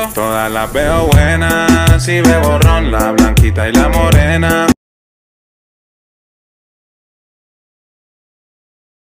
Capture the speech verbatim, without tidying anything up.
Todas las veo buenas, si bebo ron, la blanquita y la morena.